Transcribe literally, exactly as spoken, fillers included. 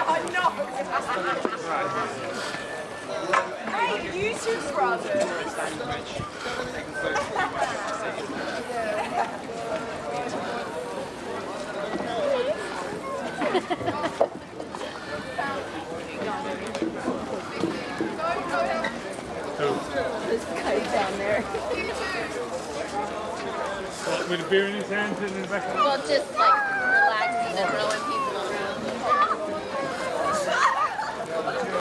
I know. Hey, YouTube brothers. There's a guy down there. What, with a beer in his hand and then back on? Well, just like relaxing and rowing people.